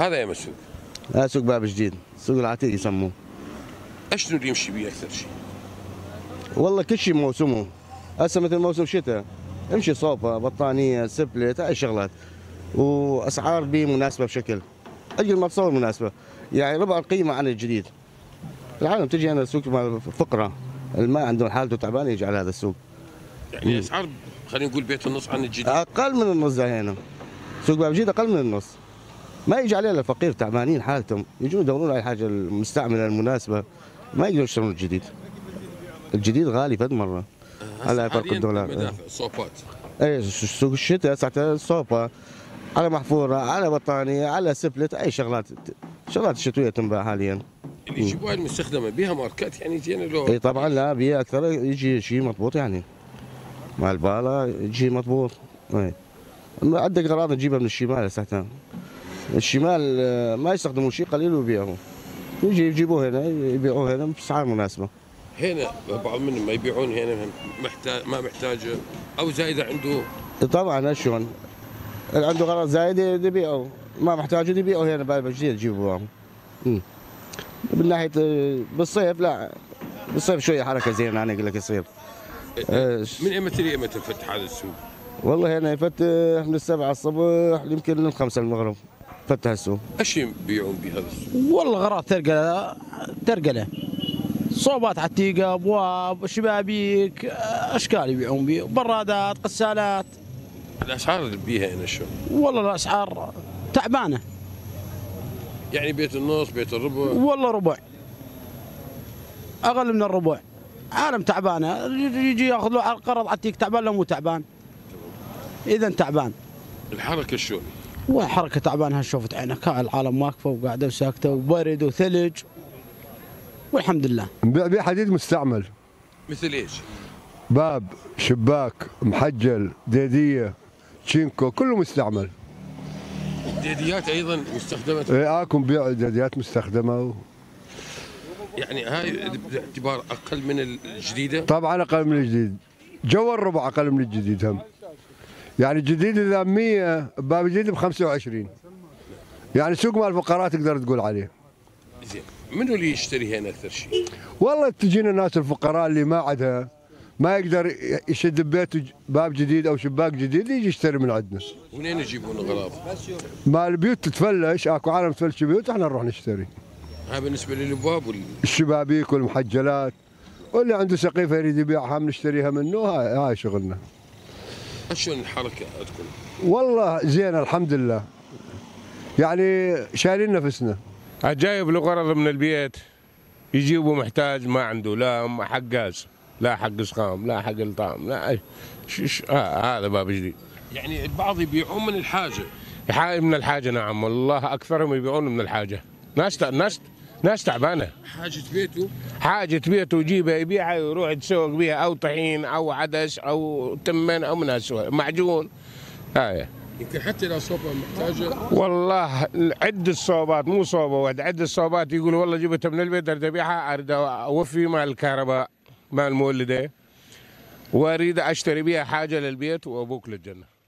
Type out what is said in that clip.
هذا يا مسوق. هذا سوق باب جديد، سوق العتيق يسموه. اشنو اللي يمشي بيه اكثر شيء؟ والله كل شيء موسمه. هسه مثل موسم شتاء امشي صوفه، بطانيه، سبلت، هاي الشغلات. واسعار بيه مناسبه بشكل اجل ما تصور مناسبه، يعني ربع القيمه عن الجديد. العالم تجي هنا السوق مال فقره، الماء عندهم حالته تعبانه يجي على هذا السوق. يعني اسعار خلينا نقول بيت النص عن الجديد. اقل من النص هنا. سوق باب جديد اقل من النص. ما يجي عليه الفقير تعبانين حالتهم، يجون يدورون على الحاجه المستعمله المناسبه، ما يقدرون يشترون الجديد. الجديد غالي فد مره على فرق الدولار. مدافع صوفات. اي سوق الشتاء ساعتها صوفه، على محفوره، على بطانيه، على سبلت، اي شغلات الشتويه تنباع حاليا. اللي يجيبوها المستخدمه بها ماركات يعني زين لو. اي طبعا لا بيها اكثر، يجي شيء مضبوط يعني. مع الباله يجي مضبوط. اي عندك اغراض نجيبها من الشمال ساعتها. الشمال ما يستخدمون شيء قليل ويبيعوه. يجيبوه هنا يبيعوه هنا باسعار مناسبه. هنا بعض منهم ما يبيعون هنا ما محتاجه او زايده عنده. طبعا شلون؟ اللي عنده غراض زايده يبيعه، ما محتاجه يبيعه هنا باب جديد يجيبوه. من ناحيه بالصيف لا، بالصيف شويه حركه زينه انا اقول لك يصير. من ايمتى لايمتى يفتح هذا السوق؟ والله هنا يفتح من 7 الصبح يمكن لل 5 المغرب فتح السوق. ايش يبيعون بهذا السوق؟ والله غراض ترقله صوبات عتيقه، ابواب، شبابيك، اشكال يبيعون بيه، برادات، غسالات. الاسعار اللي بيها هنا شو؟ والله الاسعار تعبانه. يعني بيت النص، بيت الربع؟ والله ربع، اقل من الربع. عالم تعبانه، يجي ياخذ له قرض عتيق تعبان لو مو تعبان. اذا تعبان. الحركه شلون؟ والحركه تعبانه، شوفت عينك العالم واقفه وقاعده وساكته وبرد وثلج والحمد لله. نبيع بيه حديد مستعمل. مثل ايش؟ باب، شباك، محجل، ديديه، تشينكو، كله مستعمل. ديديات ايضا مستخدمه؟ ايه اكو نبيع ديديات مستخدمه يعني هاي باعتبار اقل من الجديده؟ طبعا اقل من الجديد، جو الربع اقل من الجديد هم. يعني الجديد اذا 100 باب جديد ب 25. يعني سوق مال الفقراء تقدر تقول عليه. زين، منو اللي يشتري هنا اكثر شيء؟ والله تجينا الناس الفقراء اللي ما عندها، ما يقدر يشد ببيته باب جديد او شباك جديد، يجي يشتري من عندنا. ومنين يجيبون اغراض؟ مال البيوت تتفلش، اكو عالم تفلش بيوت احنا نروح نشتري. هاي بالنسبه للابواب الشبابيك والمحجلات، واللي عنده سقيفه يريد يبيعها بنشتريها منه، هاي شغلنا. شلون الحركه عندكم؟ والله زين الحمد لله. يعني شايلين نفسنا. جايب له غرض من البيت، يجيبه محتاج ما عنده، لا حق غاز، لا حق سخام، لا حق الطعام، لا هذا باب جديد. يعني البعض يبيعون من الحاجه. من الحاجه نعم، والله اكثرهم يبيعون من الحاجه. ناس تعبانه. حاجه بيته يجيبها يبيعها ويروح يتسوق بها، او طحين او عدس او تمن او من هالسوالف، معجون. هاي يمكن حتى لو صوبه محتاجه. والله عد الصوبات، مو صوبه واحد، عد الصوبات يقول والله جبتها من البيت اريد ابيعها، اريد اوفي مال الكهرباء مال المولده، واريد اشتري بها حاجه للبيت وابوك للجنه.